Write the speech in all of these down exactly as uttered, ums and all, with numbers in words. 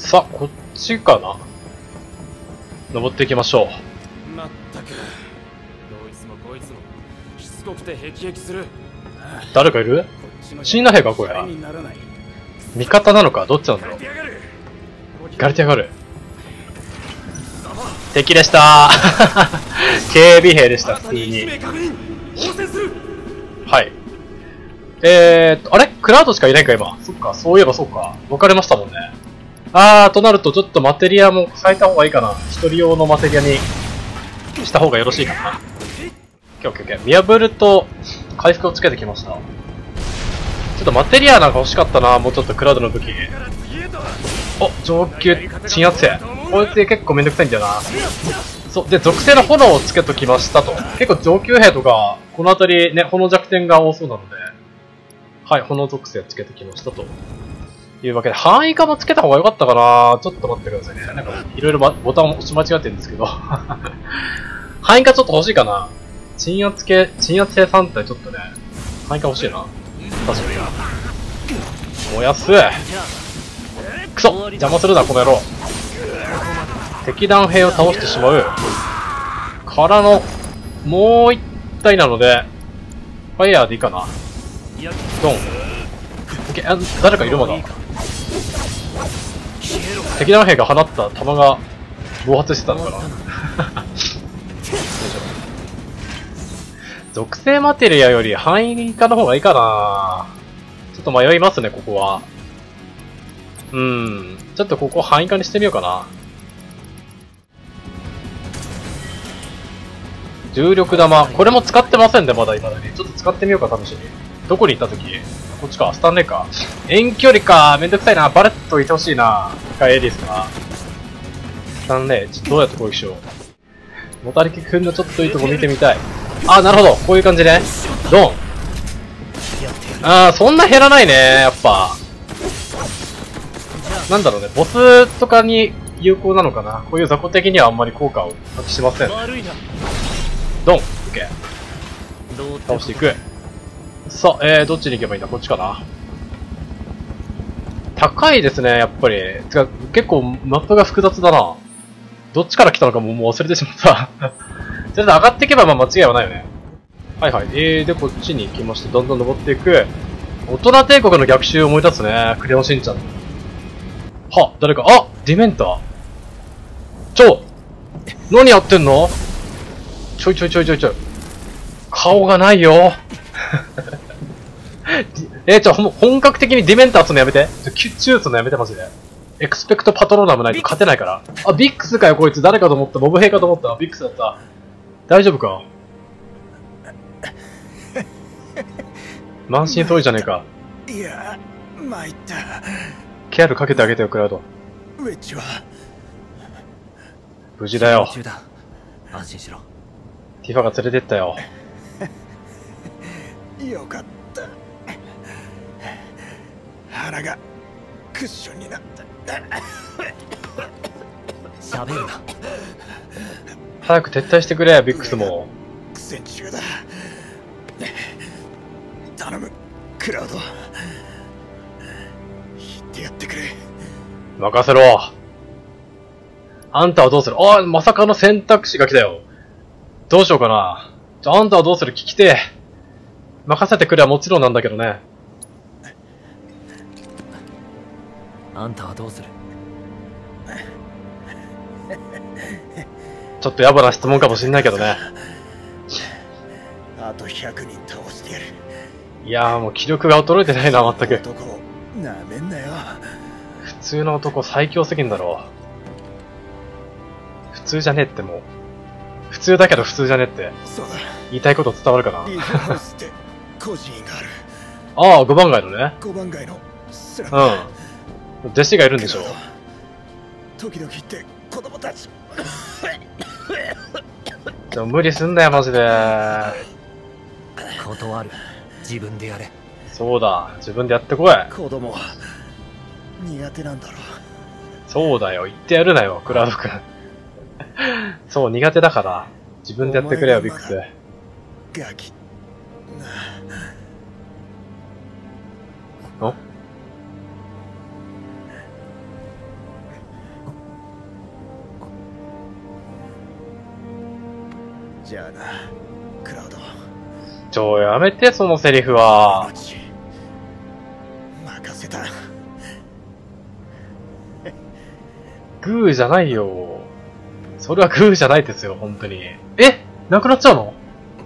さあ、こっちかな。登っていきましょう。 まったく、どいつもこいつもしつこくてヘキヘキする。 誰かいる？死んだ兵かこれ。味方なのかどっちなんだろう。行かれてやがる。敵でしたー警備兵でした、普通に。はい。えーっと、あれクラウドしかいないか今。そっか、そういえばそうか。分かれましたもんね。あー、となるとちょっとマテリアも変えた方がいいかな。一人用のマテリアにした方がよろしいかな。オッケーオッケーオッケー。見破ると回復をつけてきました。ちょっとマテリアなんか欲しかったな、もうちょっとクラウドの武器。お、上級鎮圧兵。こいつ結構めんどくさいんだよな。そう、で、属性の炎をつけときましたと。結構上級兵とか、この辺りね、炎弱点が多そうなので、はい、炎属性つけてきましたと。いうわけで、範囲化もつけた方が良かったかな。ちょっと待ってくださいね。なんか、いろいろボタンを押し間違ってるんですけど。範囲化ちょっと欲しいかな。鎮圧系、鎮圧性さん体ちょっとね、範囲化欲しいな。確かに。燃やす。くそ邪魔するな、この野郎。敵弾兵を倒してしまう。からの、もう一体なので、ファイヤーでいいかな。ドン。オッケー、あ、誰かいるまだ。敵弾兵が放った弾が暴発してたのかな。属性マテリアより範囲化の方がいいかな。ちょっと迷いますね、ここは。うーん。ちょっとここ範囲化にしてみようかな。重力玉。これも使ってませんね、まだ今だに。ちょっと使ってみようか、試しに。どこに行った時？こっちか、スタンレーか。遠距離か、めんどくさいな。バレッといてほしいな。一回エリスか。スタンレー、ちょっとどうやって攻撃しよう。もたりきくんのちょっといいとこ見てみたい。あ、なるほど。こういう感じね。ドン。あー、そんな減らないね、やっぱ。なんだろうね、ボスとかに有効なのかな。こういう雑魚的にはあんまり効果を発揮しません。ドン。オッケー。倒していく。さあ、えー、どっちに行けばいいんだ。こっちかな。高いですね、やっぱり。つか、結構マップが複雑だな。どっちから来たのかももう忘れてしまった。とりあえず上がっていけばまあ間違いはないよね。はいはい。えー、で、こっちに行きまして、どんどん登っていく。大人帝国の逆襲を思い出すね。クレヨンしんちゃん。は、誰か、あ、ディメンター。ちょ何やってんの？ちょいちょいちょいちょいちょい。顔がないよ。えー、ちょ、本格的にディメンターするのやめて。キュッチューするのやめて、マジで。エクスペクトパトローナムないと勝てないから。あ、ビックスかよ、こいつ。誰かと思った。モブ兵かと思った。ビックスだった。大丈夫か？満身創痍じゃねえか。 いや、参った。 ケアルかけてあげてよ、クラウド。 ウェッジは無事だよ。 安心しろ。 ティファが連れてったよ。 よかった。腹がクッションになった。 喋るな。 早く撤退してくれ、ビックスも。 苦戦中だ。頼む、クラウド。言ってやってくれ。 任せろ。あんたはどうする？ああ、まさかの選択肢が来たよ。どうしようかな。じゃあ、あんたはどうする？聞きてえ。任せてくれはもちろんなんだけどね。 あんたはどうする？ ちょっと野暮な質問かもしんないけどね。 あとひゃくにん倒してやる。 いやーもう気力が衰えてないな、まったく。 男をなめんなよ。 普通の男最強すぎんだろう。普通じゃねえってもう。普通だけど普通じゃねえって。 そうだ。 言いたいこと伝わるかな。 リーフハウスって個人がある。 ああ、ごばん街のね。 ごばん街のスラム。 うん。弟子がいるんでしょう。 時々って子供たち。 でも無理すんなよ、マジで。 断る。自分でやれ。 そうだ、自分でやってこい。 子供は苦手なんだろう。 そうだよ、言ってやるなよ、クラウド君。そう、苦手だから。自分でやってくれよ、ビックス。 ガキ。 おじゃあな、クラウド。 ちょ、やめて、そのセリフは。 命任せた。 グーじゃないよ。それはグーじゃないですよ、本当に。え、なくなっちゃうの？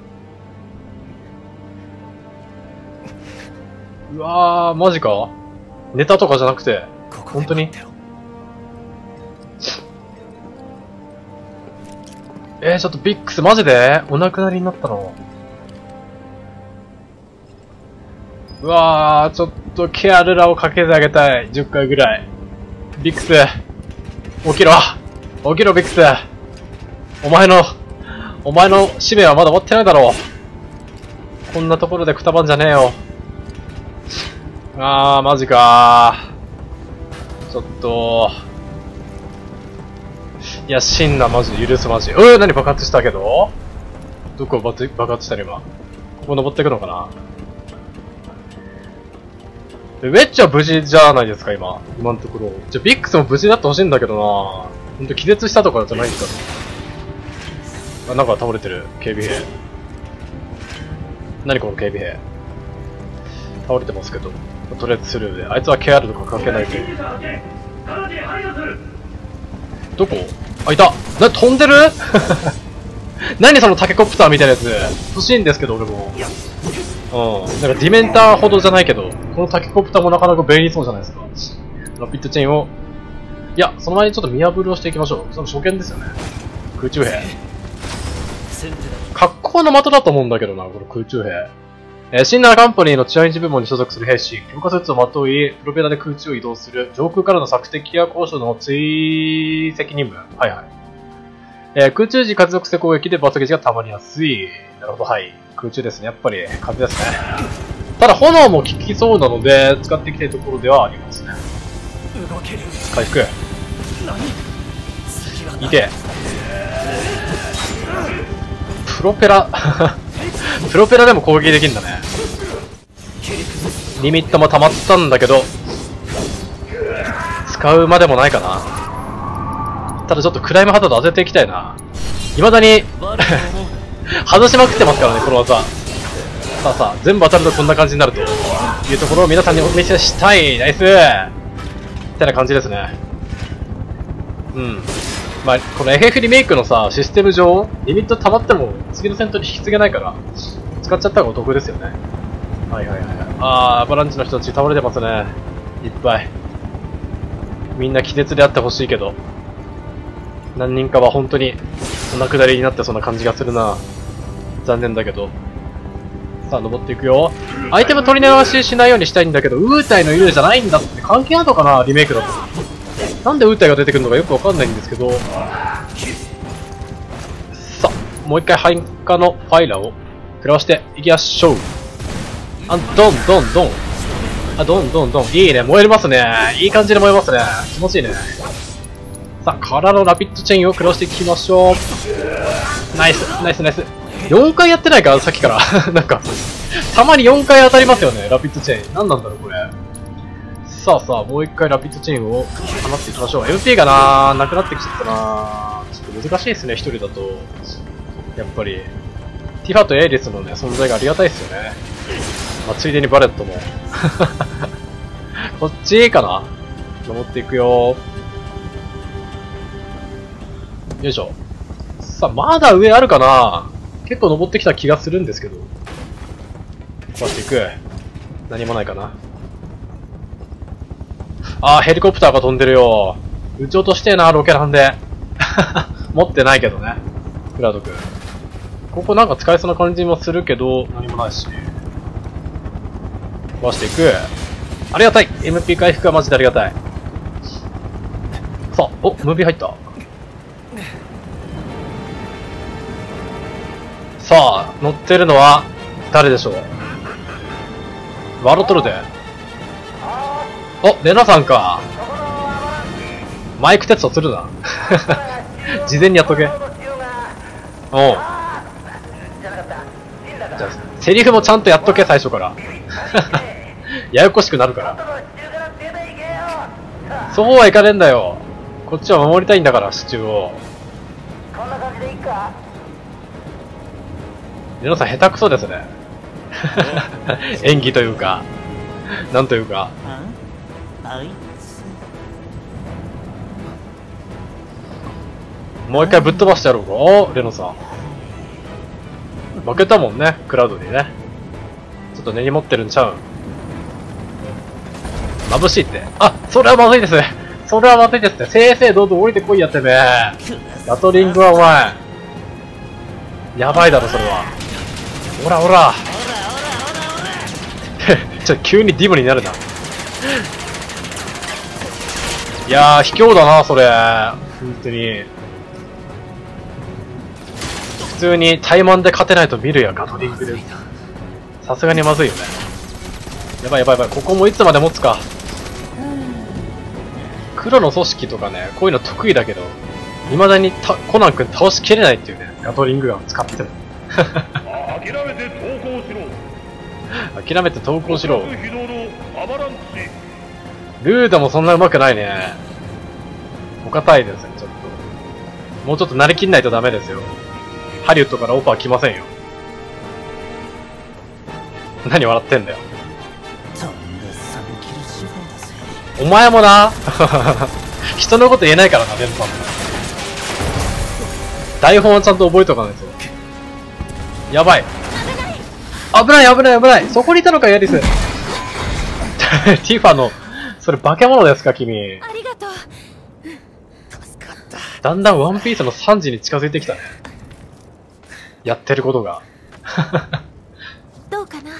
うわー、マジか？ネタとかじゃなくて、本当に？えー、ちょっとビックスマジでお亡くなりになったの？うわー、ちょっとケアルラをかけてあげたい。じゅっかいぐらい。ビックス、起きろ。起きろ、ビックス。お前の、お前の使命はまだ終わってないだろう。こんなところでくたばんじゃねえよ。あー、マジかー。ちょっと、いや、死んだ、マジで許す、マジ。うー、何爆発したけど？どこ爆発したの今。ここ登っていくのかな？ウェッジは無事じゃないですか、今。今のところ。じゃ、ビックスも無事になってほしいんだけどな。ほんと気絶したとかじゃないんですか？あ、なんか倒れてる。警備兵。何この警備兵。倒れてますけど。とりあえずスルーで。あいつは ケーアール とか関係ないけど。どこ？あ、いた！な、飛んでる？何そのタケコプターみたいなやつ。欲しいんですけど、俺も。うん。なんかディメンターほどじゃないけど、このタケコプターもなかなか便利そうじゃないですか。ラピッドチェーンを。いや、その前にちょっと見破りをしていきましょう。その初見ですよね。空中兵。格好の的だと思うんだけどな、この空中兵。えー、シンナーカンパニーの治安維持部門に所属する兵士、強化スーツをまとい、プロペラで空中を移動する、上空からの索敵や高所の追跡任務。はいはい。えー、空中時活動性攻撃で爆撃がたまりやすい。なるほど、はい。空中ですね。やっぱり風ですね。ただ炎も効きそうなので、使っていきたいところではありますね。回復。いて。プロペラ、プロペラでも攻撃できるんだね。リミットも溜まったんだけど、使うまでもないかな。ただちょっとクライムハザード当てていきたいな。未だに、外しまくってますからね、この技。さあさあ、全部当たるとこんな感じになるというところを皆さんにお見せしたい。ナイスみたいな感じですね。うん。まあ、この エフエフ リメイクのさ、システム上、リミット溜まっても次の戦闘に引き継げないから、使っちゃった方がお得ですよね。はいはいはい。あー、アバランチの人たち倒れてますね。いっぱい。みんな気絶であってほしいけど、何人かは本当にお亡くなりになってそうな感じがするな。残念だけど。さあ、登っていくよ。アイテム取り流ししないようにしたいんだけど、ウータイのユーじゃないんだって関係あるのかな、リメイクだと。なんでウータイが出てくるのかよくわかんないんですけど。さあ、もう一回廃火のファイラーを食らわしていきましょう。あ、ドンドンドン。あ、ドンドンドン。いいね、燃えますね。いい感じで燃えますね。気持ちいいね。さあ、からのラピッドチェーンを食らわしていきましょう。ナイス、ナイス、ナイス。よんかいやってないかさっきから。なんか、たまによんかい当たりますよね、ラピッドチェーン。何なんだろう、これ。さあさあ、もう一回ラピッドチェーンを放っていきましょう。エムピー がなー、なくなってきちゃったなー。ちょっと難しいですね、一人だと。やっぱり。ティファとエイリスのね、存在がありがたいですよね。まあ、ついでにバレットも。こっちかな？登っていくよー。よいしょ。さあ、まだ上あるかな？結構登ってきた気がするんですけど。壊していく。何もないかな。あー、ヘリコプターが飛んでるよ。撃ち落としてえな、ロケランで。持ってないけどね。クラウド君。ここなんか使えそうな感じもするけど、何もないし。壊していく。ありがたい！ エムピー 回復はマジでありがたい。さあ、お、ムービー入った。さあ、乗ってるのは誰でしょう。ワロトルデ。お、レナさんか。マイクテストするな。事前にやっとけ。おう。じゃあ、セリフもちゃんとやっとけ、最初から。ややこしくなるから。そうはいかねえんだよ。こっちは守りたいんだから、支柱を。 レノさん下手くそですね。演技というか、なんというか。 あいもう一回ぶっ飛ばしてやろうか。おレノさん。負けたもんね、クラウドにね。ちょっと根に持ってるんちゃうん。眩しいって。あ、それはまずいです。それはまずいですね。正々堂々降りてこいやってめえ。ガトリングはお前。やばいだろ、それは。ほらほら。ちょっと急にディムになるな。いやー、卑怯だな、それ。本当に。普通に怠慢で勝てないと見るや、ガトリングで。さすがにまずいよね。やばいやばいやばい、ここもいつまで持つか。黒の組織とかね、こういうの得意だけど、未だにたコナン君倒しきれないっていうね、ガトリングガン使っても。 諦めて投降しろ。 諦めて投降しろ。ルーダもそんな上手くないね。お堅いですね、ちょっと。もうちょっと慣れきんないとダメですよ。ハリウッドからオファー来ませんよ。何笑ってんだよ。お前もな。人のこと言えないからな、レンさんも。台本はちゃんと覚えとかないと。やばい。危ない危ない危ない。そこにいたのか、ヤリス。ティファの、それ化け物ですか、君。 ありがとう。 助かった。 だんだんワンピースのさんじに近づいてきたね。やってることが。 どうかな。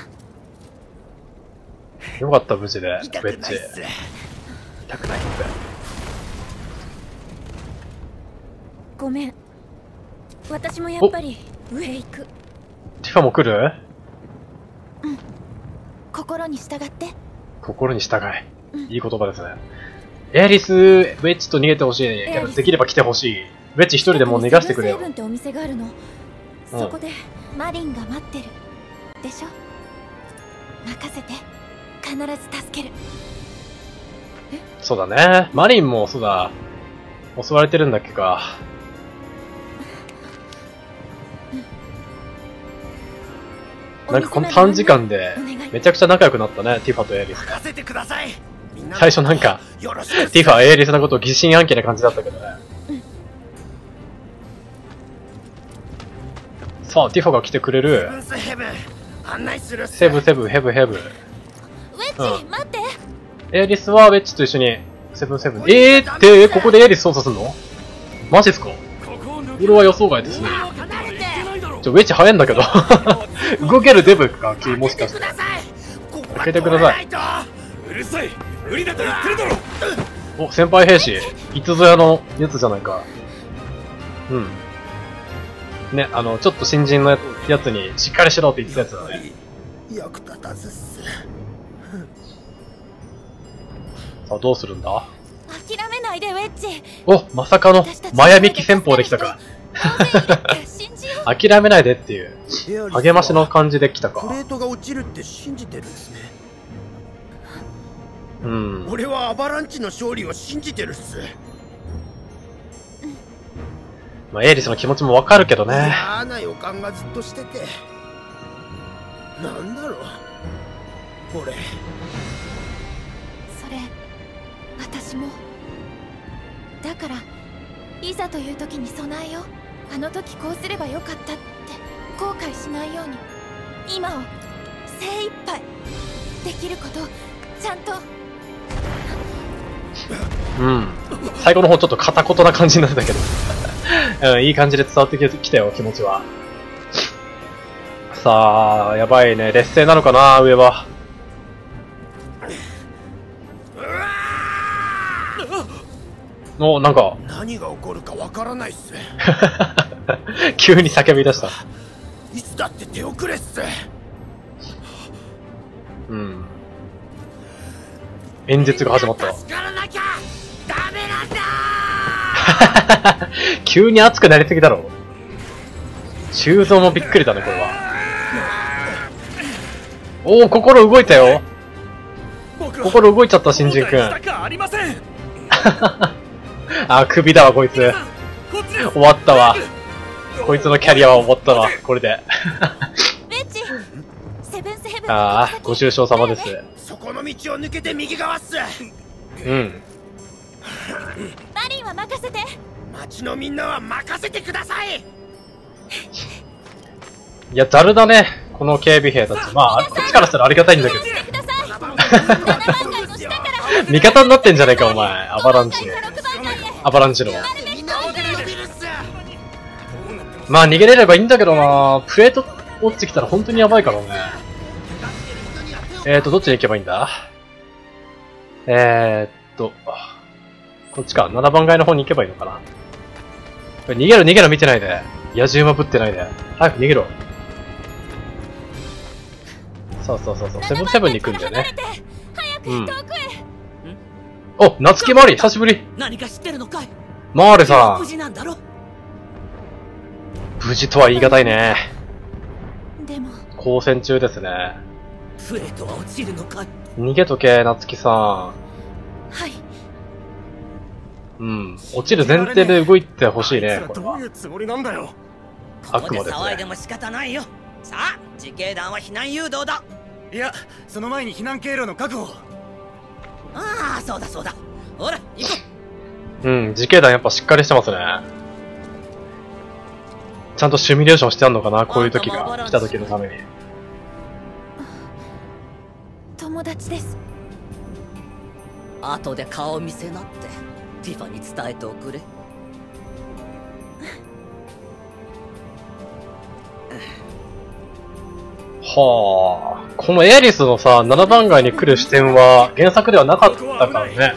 よかった、無事で。ウェ痛くッジ。 ないっす。 痛くないって。 ごめん。私もやっぱり上行く。 ティファも来る？ 心に従って。 心に従い。いい言葉ですね。エアリス、ウェッジと逃げてほしいけど、できれば来てほしい。ウェッジ一人でもう逃がしてくれよ。 セブンってお店があるの。そこでマリンが待ってる。でしょ？任せて。必ず助ける。 そうだね。マリンもそうだ。襲われてるんだっけか。なんかこの短時間でめちゃくちゃ仲良くなったね、ティファとエアリス。 任せてください。 最初なんか、 よろしく。 ティファはエアリスのことを疑心暗鬼な感じだったけどね。さあ、ティファが来てくれる。 セブン案内するっす。 セブセブヘブヘブ。 ウェッジ、待って。 エアリスはウェッジと一緒にセブンセブン。えーってここでエアリス操作すんの？マジっすか？俺は予想外ですね。ちょウェッジ早いんだけど。動けるデブか君もしかして。開けてください。 うるさい。無理だと言ってるだろ。 お、先輩兵士。いつぞやのやつじゃないか。うん。ね、あの、ちょっと新人のやつにしっかりしろって言ってたやつだね。 役立たずっす。 さあ、どうするんだ？ 諦めないで、ウェッジ。 お、まさかのマヤミキ戦法できたか。 信じよう。 諦めないでっていう励ましの感じで来たか。 プレートが落ちるって信じてるんですね。 うん。 俺はアバランチの勝利を信じてるっす。 まあ、エイリスの気持ちもわかるけどね。 嫌な予感がずっとしてて。なんだろうこれ。 それ、私も。だから、いざという時に備えよう。あの時こうすればよかったって後悔しないように、今を精一杯できることちゃんと。 うん。最後の方ちょっと片言な感じになってたけど。うん、いい感じで伝わってきたよ、気持ちは。さあ、やばいね。劣勢なのかな、上は。お、なんか。 何が起こるかわからないっす。 急に叫び出した。 いつだって手遅れっす。 うん。演説が始まった。 助からなきゃダメなんだ急に熱くなりすぎだろ。修造もびっくりだね、これは。おお、心動いたよ。心動いちゃった、新人くん。あー、首だわ、こいつ。終わったわ。 こいつのキャリアは終わったわ、これで。 ベッチセブンスヘブンああ、ご愁傷様です。 そこの道を抜けて右側っす。 うん。 マリンは任せて。 町のみんなは任せてください。 いや、ざるだね、この警備兵たち。まあ、こっちからしたらありがたいんだけど。味方になってんじゃねえか、お前。アバランチ。アバランチの。まあ、逃げれればいいんだけどな。プレート落ちてきたら本当にやばいからね。えーと、どっちに行けばいいんだ？えーっと、こっちか。ななばん街の方に行けばいいのかな。逃げろ逃げろ見てないで。野獣馬ぶってないで。早く逃げろ。そうそうそうそう。セブンセブンに行くんだよね。うん。お、夏木マリ、久しぶり。 何か知ってるのかい？ マーレさん。 無事なんだろ？ 無事とは言い難いね。 でも交戦中ですね。 プレートは落ちるのかい？ 逃げとけ、夏木さん。 はい。 うん。落ちる前提で動いてほしいね。これはどういうつもりなんだよ。 悪魔ですね。 騒いでも仕方ないよ。さあ、自警団は避難誘導だ。 いや、その前に避難経路の確保。 ああ、そうだそうだ。ほら、行こう。うん、自警団やっぱしっかりしてますね。ちゃんとシミュレーションしてあんのかな、こういう時が来た時のために。 友達です。 後で顔見せなってティファに伝えておくれ。 はあ、このエアリスのさ、ななばん街に来る視点は原作ではなかったからね。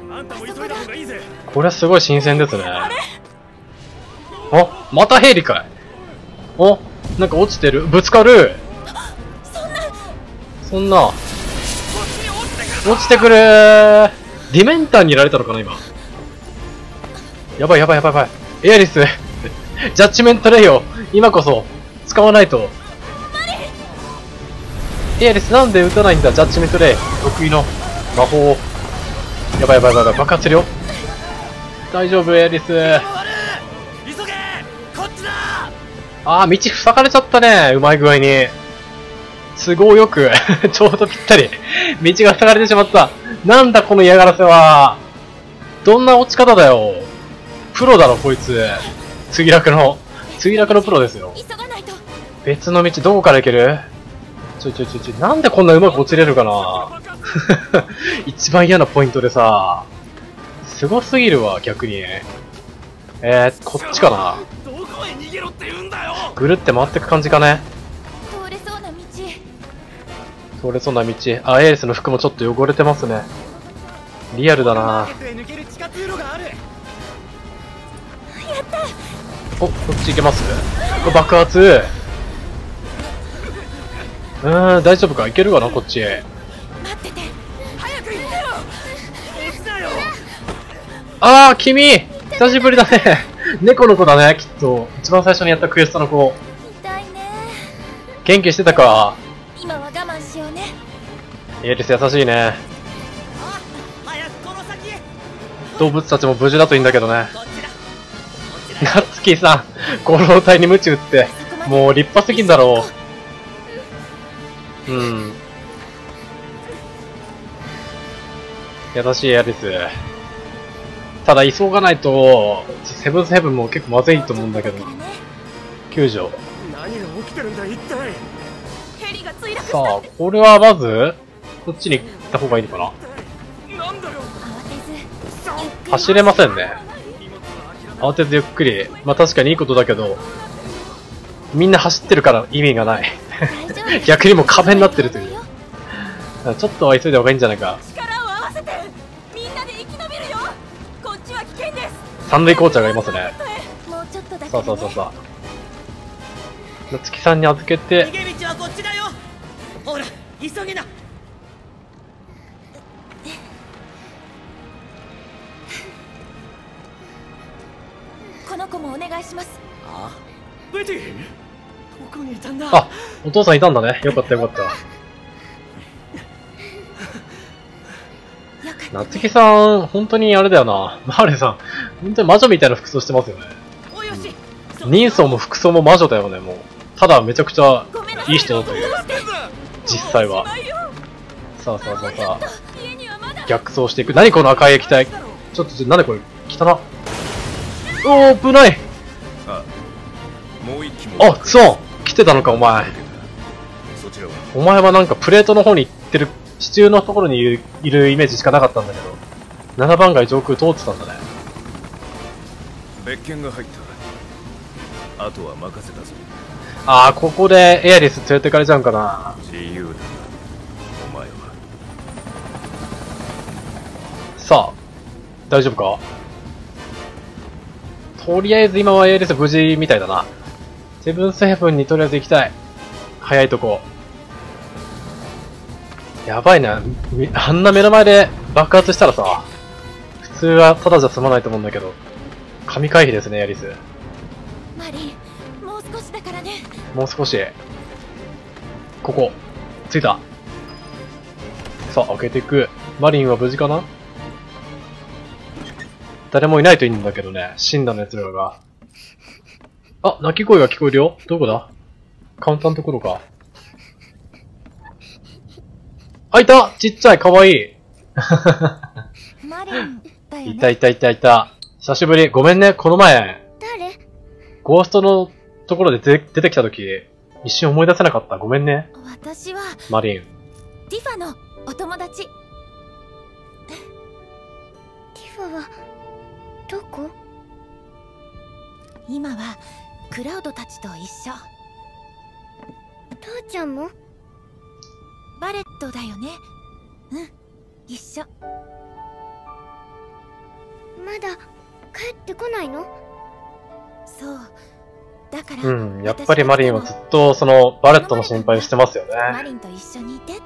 これすごい新鮮ですね。あ、またヘリかい。お、なんか落ちてる。ぶつかる。そんな。落ちてくるー。ディメンターにいられたのかな、今。やばいやばいやばいやばい。エアリス、ジャッジメントレイを今こそ使わないと。エアリスなんで撃たないんだ、ジャッジメントレイ。得意の魔法を。やばいやばいやばい、爆発するよ。大丈夫、エアリス。 急げ、こっちだ。 あー、道塞がれちゃったね、うまい具合に。都合よく、ちょうどぴったり。道が塞がれてしまった。なんだこの嫌がらせは。どんな落ち方だよ。プロだろ、こいつ。墜落の、墜落のプロですよ。 急がないと。 別の道どこから行ける？ちょいちょいちょいちょい、なんでこんなうまく落ちれるかな。一番嫌なポイントでさ、すごすぎるわ、逆に。えー、こっちかな。 どこへ逃げろって言うんだよ。 ぐるって回ってく感じかね。 通れそうな道。 通れそうな道。あ、エースの服もちょっと汚れてますね。リアルだな。お、こっち行けます？爆発。うーん、大丈夫か？いけるかな、こっちへ。 待ってて。 早く行ってよ。落ちなよ。 あー、君久しぶりだね。猫の子だね、きっと。一番最初にやったクエストの子。 痛いね。 元気してたか？ 今は我慢しようね。 エリス優しいね。 早くこの先へ。 動物たちも無事だといいんだけどね。 こっちだ。こっちだ。 ナツキさん、ご老体に鞭打って、もう立派すぎんだろう。うん。優しいエアリス。ただ急がないと、セブンスヘブンも結構まずいと思うんだけど。救助。 何が起きてるんだ一体。 ヘリが墜落した。 さあ、これはまず、こっちに行った方がいいのかな。 なんだよ。 慌てず。 走れませんね。慌てずゆっくり。まあ確かにいいことだけど、みんな走ってるから意味がない。逆にもう壁になってるという。ちょっとは急いだ方がいいんじゃないか。 力を合わせて。みんなで生き延びるよ。こっちは危険です。 三塁コーチャーがいますね。 もうちょっとだけ、ね。 そうそうそうそう。夏木さんに預けて。 逃げ道はこっちだよ。ほら、急げな。 この子もお願いします。 ああ。ベティ、どこにいたんだ。 あ、お父さんいたんだね。よかったよかった。夏木さん、本当にあれだよな。マーレさん、本当に魔女みたいな服装してますよね。 およし、 人相も服装も魔女だよね、もう。ただめちゃくちゃいい人だという。実際は。さあさあさあさあ。逆走していく。何この赤い液体。ちょっと、なんでこれ、汚な。おー、危ない。 あ、もう一機も。 あ、そう来てたのか、お前。 そちらはお前はなんかプレートの方に行ってる、地中のところにいる、いるイメージしかなかったんだけど。ななばん街上空通ってたんだね。 別件が入った。あとは任せたぞ。 あー、ここでエアリス連れてかれちゃうんかな。 自由だな、お前は。 さあ、大丈夫か？とりあえず今はエアリス無事みたいだな。セブンセブンにとりあえず行きたい。早いとこ。やばいな。みあんな目の前で爆発したらさ、普通はただじゃ済まないと思うんだけど。神回避ですね、エアリス。 マリン、もう少しだからね。 もう少し。ここ。着いた。さあ、開けていく。マリンは無事かな？誰もいないといいんだけどね。死んだの奴らが。あ、鳴き声が聞こえるよ。どこだ？カウンターのところか。あ、いた！ちっちゃい、かわいい。 マリンだよね。 いたいたいたいた。久しぶり。ごめんね、この前。 誰？ ゴーストのところで出出てきたとき、一瞬思い出せなかった。ごめんね。 私はマリン。 ティファのお友達。ティファはどこ？今はクラウドたちと一緒。父ちゃんも？バレットだよね。うん、一緒。まだ帰ってこないの？そう。だから、 うん、やっぱりマリンはずっとそのバレットの心配をしてますよね。 マリンと一緒にいてって。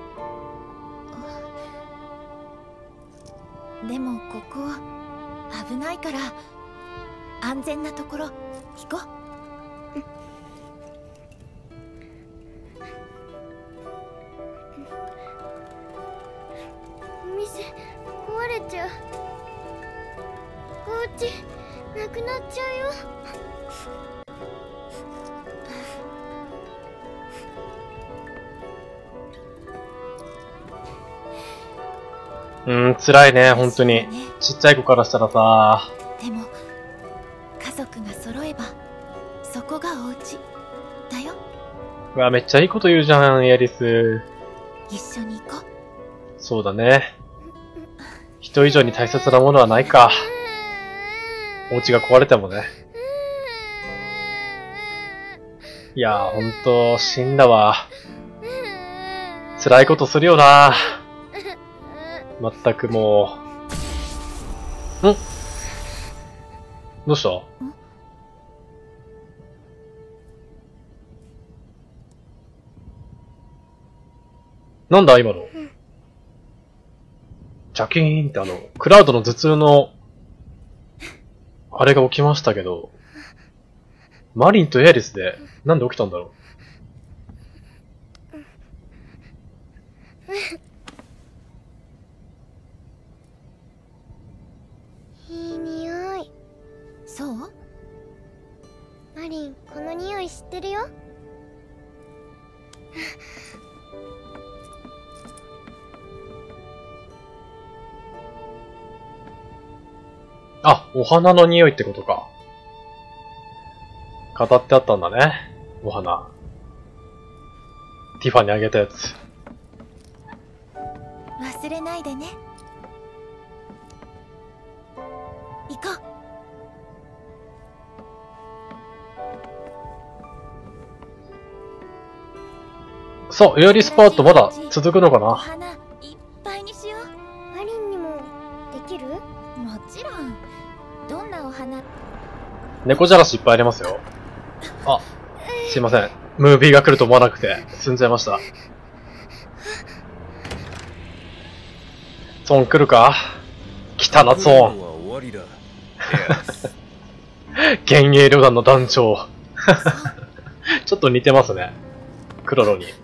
でもここ危ないから安全なところ行こう。店壊れちゃう。お家なくなっちゃうよ。 うん、辛いね、本当に。ちっちゃい子からしたらさ。 でも家族が揃えばそこがお家だよ。 うわ、めっちゃいいこと言うじゃん、エアリス。 一緒に行こう。 そうだね。人以上に大切なものはないか。お家が壊れてもね。いやー、ほんと、死んだわ。辛いことするよな。まったくもう。ん？どうした？なんだ今の。ジャキーンってあの、クラウドの頭痛の、あれが起きましたけど、マリンとエアリスで、なんで起きたんだろう。 いい匂い。 そう？ マリン、この匂い知ってるよ。 あ、お花の匂いってことか。語ってあったんだね。お花。ティファにあげたやつ。 忘れないでね。行こう。 そう、エアリスパートまだ続くのかおな。 花いっぱいにしよう。 マリンにもできる？ もちろん。どんなお花？ 猫じゃらしいっぱいありますよ。あ、すいません。ムービーが来ると思わなくて、済んじゃいました。ゾーン来るか？来たな、ゾーン。 は終わりだ。 幻影旅団の団長。ちょっと似てますね。クロロに。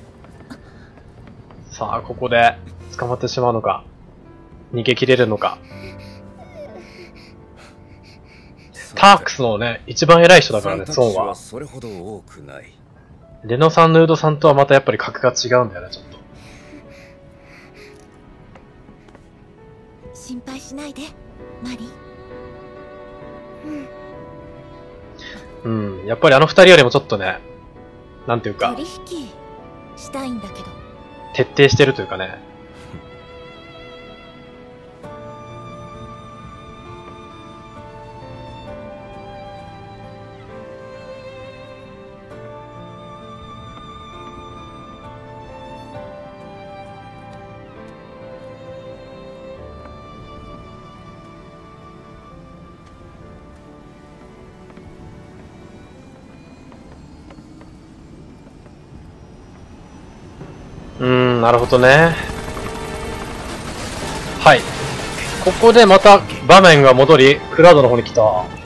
さあ、ここで捕まってしまうのか。逃げ切れるのか。 タークスのね、一番偉い人だからね、ゾンは。 それほど多くない。 レノさん、ヌードさんとはまたやっぱり格が違うんだよね、ちょっと。 心配しないでマリン。 うん、やっぱりあの二人よりもちょっとね、なんていうか、 取引したいんだけど。 徹底してるというかね。うーん、なるほどね。はい。ここでまた場面が戻り、クラウドの方に来た。